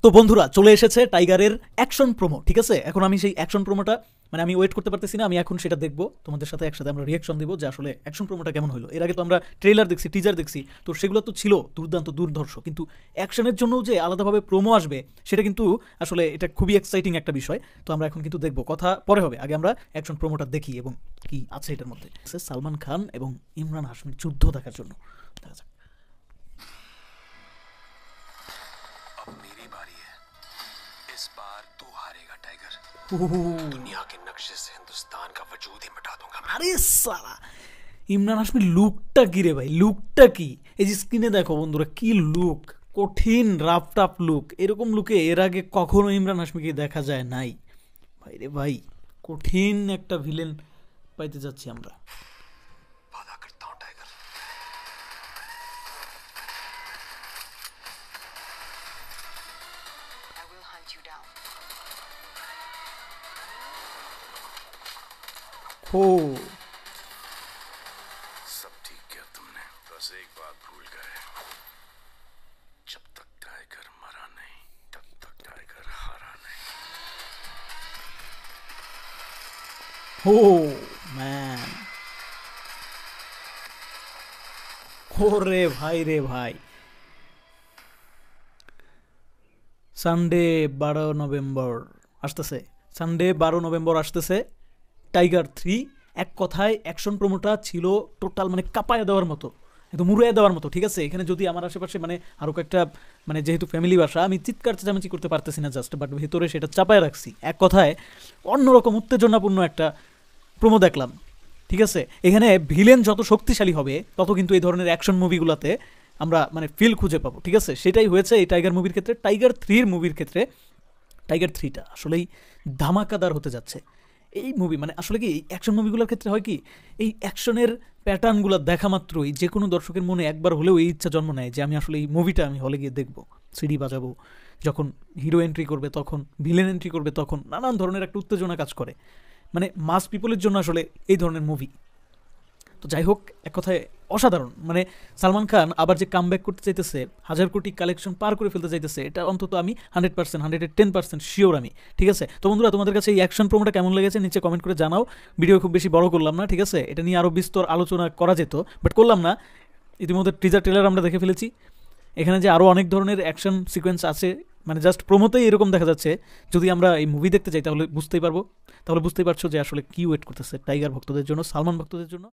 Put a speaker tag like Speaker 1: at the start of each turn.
Speaker 1: তো বন্ধুরা চলে এসেছে টাইগারের অ্যাকশন প্রোমো, ঠিক আছে। এখন আমি সেই অ্যাকশন প্রোমোটা আমি ওয়েট করতে পারতেছি না, আমি এখন সেটা দেখবো, তোমাদের সাথে একসাথে আমরা রিয়াকশন দিব যে আসলে অ্যাকশন প্রোমোটা কেমন হলো। এর আগে তো আমরা ট্রেলার দেখছি, টিজার দেখছি, তো সেগুলো তো ছিল দুর্দান্ত দুর্ধর্ষ, কিন্তু অ্যাকশনের জন্য যে আলাদাভাবে প্রোমো আসবে সেটা কিন্তু আসলে এটা খুবই এক্সাইটিং একটা বিষয়। তো আমরা এখন কিন্তু দেখবো, কথা পরে হবে, আগে আমরা অ্যাকশন প্রোমোটা দেখি এবং কি আছে এটার মধ্যে। সালমান খান এবং ইমরান হাশমির যুদ্ধ দেখার জন্য দেখা যাক।
Speaker 2: इस बार तू हारेगा टाइगर। दुनिया के नक्शे से हिंदुस्तान का वजूद ही मिटा दूंगा।
Speaker 1: আরে সালা, ইমরান হাশমির লুকটা কি রে ভাই, লুকটা কি? এই যে স্ক্রিনে দেখো বন্ধুরা, কি লুক, কঠিন রাফ টাফ লুক। এরকম লুকে এর আগে কখনো ইমরান হাশমিকে দেখা যায় নাই ভাই রে ভাই। কঠিন একটা ভিলেন পাইতে যাচ্ছি আমরা।
Speaker 2: वादा करता हूं Tiger,
Speaker 3: I will hunt you down.
Speaker 1: हो
Speaker 2: सब ठीक किया तुमने, बस एक बात भूल गए, जब तक टाइगर मरा नहीं तब तक टाइगर हारा नहीं।
Speaker 1: हो ম্যান, ওরে ভাই রে ভাই। সানডে 12 নভেম্বর আসতেছে, সানডে 12 নভেম্বর আসতেছে টাইগার 3। এক কথায় অ্যাকশন প্রোমোটা ছিল টোটাল কাঁপায় দেওয়ার মতো, একদম মুড়াইয়া দেওয়ার মতো, ঠিক আছে। এখানে যদি আমার আশেপাশে আরও কয়েকটা যেহেতু ফ্যামিলি বাসা, আমি চিৎকার চেঁচামেচি করতে পারতেছি না জাস্ট, বাট ভেতরে সেটা চাপায় রাখছি। এক কথায় অন্যরকম উত্তেজনাপূর্ণ একটা প্রোমো দেখলাম, ঠিক আছে। এখানে ভিলেন যত শক্তিশালী হবে তত কিন্তু এই ধরনের অ্যাকশন মুভিগুলোতে আমরা ফিল খুঁজে পাবো, ঠিক আছে। সেটাই হয়েছে এই টাইগার মুভির ক্ষেত্রে। টাইগার 3 মুভির ক্ষেত্রে টাইগার 3টা আসলেই ধামাকাদার হতে যাচ্ছে। এই মুভি আসলে কি, এই অ্যাকশন মুভিগুলোর ক্ষেত্রে হয় কি, এই অ্যাকশনের প্যাটার্নগুলো দেখা মাত্রই যে কোনো দর্শকের মনে একবার হলেও এই ইচ্ছা জন্ম নেয় যে আমি আসলে এই মুভিটা আমি হলে গিয়ে দেখবো, সিডি বাজাবো, যখন হিরো এন্ট্রি করবে তখন, ভিলেন এন্ট্রি করবে তখন, নানান ধরনের একটা উত্তেজনা কাজ করে। মাস পিপলের জন্য আসলে এই ধরনের মুভি। তো যাই হোক, এক কথায় অসাধারণ। সালমান খান আবার যে কামব্যাক করতে চাইতেছে, 1000 কোটি কালেকশন পার করে ফেলতে চাইতেছে, এটা অন্তত আমি 100%, 110% শিওর আমি, ঠিক আছে। তো বন্ধুরা, তোমাদের কাছে এই অ্যাকশন প্রোমোটা কেমন লেগেছে নিচে কমেন্ট করে জানাও। ভিডিও খুব বেশি বড় করলাম না, ঠিক আছে। এটা নিয়ে আরও বিস্তর আলোচনা করা যেত, বাট করলাম না। ইতিমধ্যে টিজার ট্রেলার আমরা দেখে ফেলেছি। এখানে যে আরও অনেক ধরনের অ্যাকশন সিকোয়েন্স আছে, জাস্ট প্রোমোতেই এরকম দেখা যাচ্ছে। যদি আমরা এই মুভি দেখতে চাই তাহলে বুঝতেই পারছো যে আসলে কি ওয়েট করতেছে টাইগার ভক্তদের জন্য, সালমান ভক্তদের জন্য।